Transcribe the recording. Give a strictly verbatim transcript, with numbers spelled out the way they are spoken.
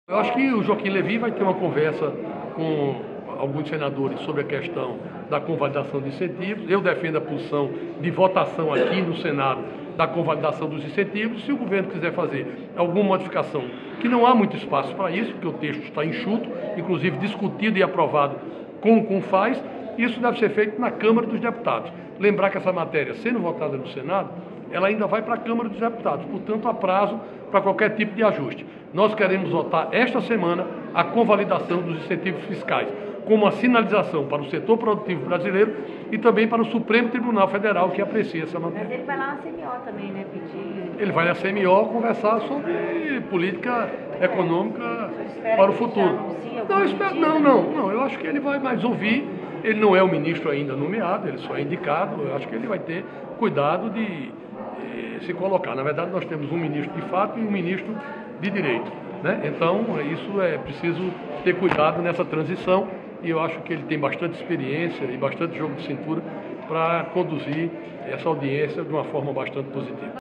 Eu acho que o Joaquim Levy vai ter uma conversa com alguns senadores sobre a questão da convalidação de incentivos. Eu defendo a posição de votação aqui no Senado da convalidação dos incentivos. Se o governo quiser fazer alguma modificação, que não há muito espaço para isso, porque o texto está enxuto, inclusive discutido e aprovado com o CONFAS, isso deve ser feito na Câmara dos Deputados. Lembrar que essa matéria, sendo votada no Senado, ela ainda vai para a Câmara dos Deputados, portanto há prazo para qualquer tipo de ajuste. Nós queremos votar esta semana a convalidação dos incentivos fiscais, como uma sinalização para o setor produtivo brasileiro e também para o Supremo Tribunal Federal, que aprecia essa matéria. Mas ele vai lá na C M O também, né, pedir... Ele vai na C M O conversar sobre política econômica para o futuro. Não, eu espero, não, não, não, eu acho que ele vai mais ouvir. Ele não é o ministro ainda nomeado, ele só é indicado. Eu acho que ele vai ter cuidado de, de se colocar. Na verdade, nós temos um ministro de fato e um ministro de direito, né? Então, isso é preciso ter cuidado nessa transição e eu acho que ele tem bastante experiência e bastante jogo de cintura para conduzir essa audiência de uma forma bastante positiva.